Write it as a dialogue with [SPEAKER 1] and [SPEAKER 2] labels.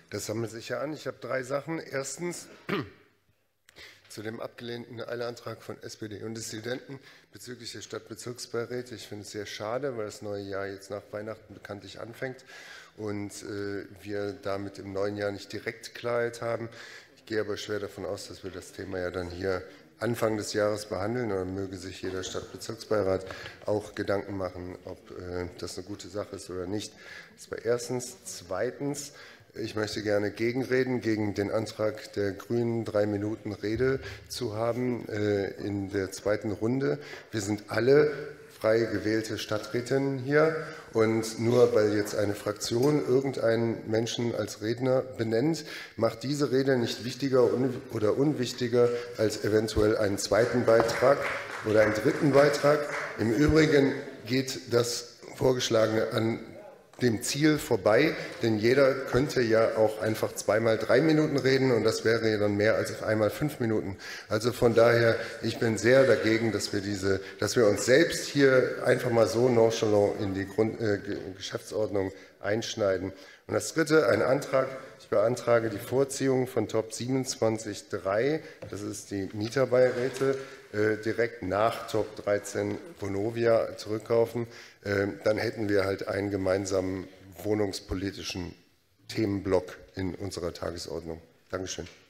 [SPEAKER 1] Das sammelt sich ja an. Ich habe 3 Sachen. Erstens zu dem abgelehnten Eilantrag von SPD und Dissidenten bezüglich der Stadtbezirksbeiräte. Ich finde es sehr schade, weil das neue Jahr jetzt nach Weihnachten bekanntlich anfängt und wir damit im neuen Jahr nicht direkt Klarheit haben. Ich gehe aber schwer davon aus, dass wir das Thema ja dann hier Anfang des Jahres behandeln, oder möge sich jeder Stadtbezirksbeirat auch Gedanken machen, ob das eine gute Sache ist oder nicht. Das war erstens. Zweitens, ich möchte gerne gegenreden gegen den Antrag der Grünen, 3 Minuten Rede zu haben in der zweiten Runde. Wir sind alle frei gewählte Stadträtinnen hier, und nur weil jetzt eine Fraktion irgendeinen Menschen als Redner benennt, macht diese Rede nicht wichtiger oder unwichtiger als eventuell einen zweiten Beitrag oder einen dritten Beitrag. Im Übrigen geht das Vorgeschlagene an dem Ziel vorbei, denn jeder könnte ja auch einfach 2-mal 3 Minuten reden, und das wäre ja dann mehr als auf einmal 5 Minuten. Also von daher, ich bin sehr dagegen, dass wir uns selbst hier einfach mal so nonchalant in die Geschäftsordnung einschneiden. Und das Dritte, ein Antrag. Ich beantrage die Vorziehung von Top 27.3, das ist die Mieterbeiräte, direkt nach Top 13 Vonovia zurückkaufen. Dann hätten wir halt einen gemeinsamen wohnungspolitischen Themenblock in unserer Tagesordnung. Dankeschön.